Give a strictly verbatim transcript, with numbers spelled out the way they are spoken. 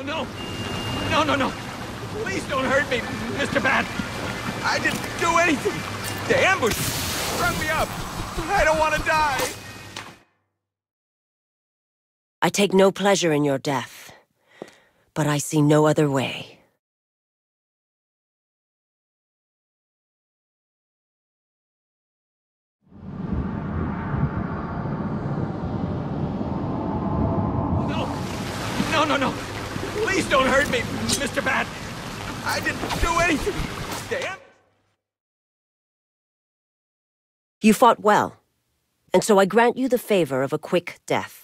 no! No, no, no! Please don't hurt me, Mister Bat! I didn't do anything! The ambush strung me up! I don't want to die! I take no pleasure in your death, but I see no other way. No! No, no, no! Please don't hurt me, Mister Bat! I didn't do anything! Damn! You fought well, and so I grant you the favor of a quick death.